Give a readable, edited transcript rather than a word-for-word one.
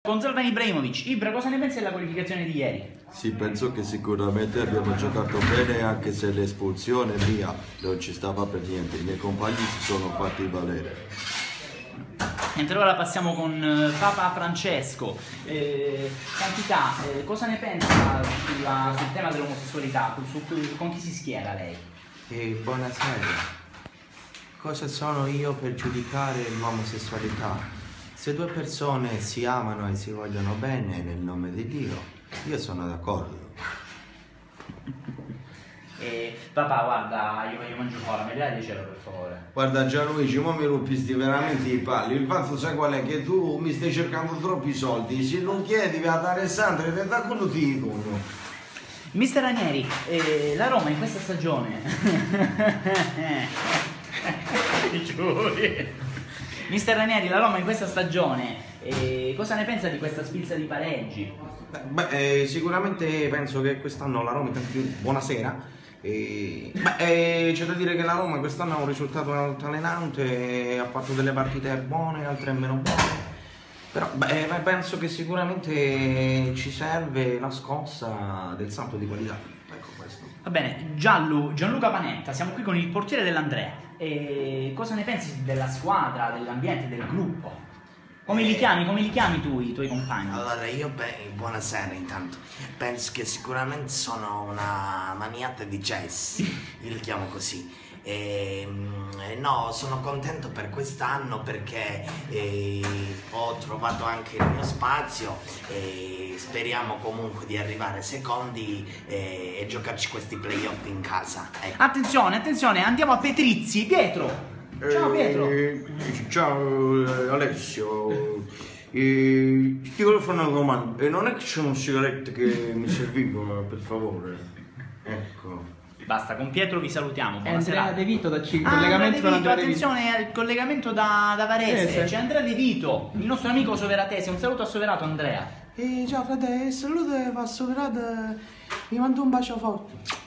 Con Zlatan Ibrahimovic. Ibra, cosa ne pensi della qualificazione di ieri? Sì, penso che sicuramente abbiamo giocato bene, anche se l'espulsione mia non ci stava per niente. I miei compagni si sono fatti valere. Mentre ora passiamo con Papa Francesco. Santità, cosa ne pensa sul tema dell'omosessualità? Con chi si schiera lei? Buonasera. Cosa sono io per giudicare l'omosessualità? Se due persone si amano e si vogliono bene nel nome di Dio, io sono d'accordo. Papà, guarda, io mangio fuori, mi dai 10 euro per favore? Guarda Gianluigi, mo mi rompisti veramente i palli. Il fatto sai qual è? Che tu mi stai cercando troppi soldi. Se non chiedi a dare Sandra, in realtà quello ti dicono. Mister Ranieri, la Roma in questa stagione Mister Ranieri, la Roma in questa stagione, cosa ne pensa di questa sfilza di pareggi? Sicuramente penso che quest'anno la Roma, buonasera. C'è da dire che la Roma quest'anno ha un risultato altalenante, ha fatto delle partite buone, altre meno buone. Però penso che sicuramente ci serve la scossa del salto di qualità. Ecco questo. Va bene, Gianluca Panetta, siamo qui con il portiere dell'Andrea. Cosa ne pensi della squadra, dell'ambiente, del gruppo? Come li chiami tu, i tuoi compagni? Allora, buonasera intanto. Penso che sicuramente sono una maniata di jazz, io li chiamo così. No, sono contento per quest'anno perché ho trovato anche il mio spazio e speriamo comunque di arrivare secondi e giocarci questi playoff in casa. Ecco. Attenzione, andiamo a Petrizzi. Pietro! Ciao Pietro! Ciao Alessio. Ti volevo fare una domanda. E non è che c'è una sigaretta che mi serviva, per favore? Ecco. Basta, con Pietro vi salutiamo. Buonasera. Andrea De Vito collegamento con Andrea De Vito. Attenzione al collegamento da Varese. C'è Andrea De Vito, il nostro amico soveratese. Un saluto a Soverato, Andrea. Ciao frate, saluto a Soverato, mi mando un bacio forte.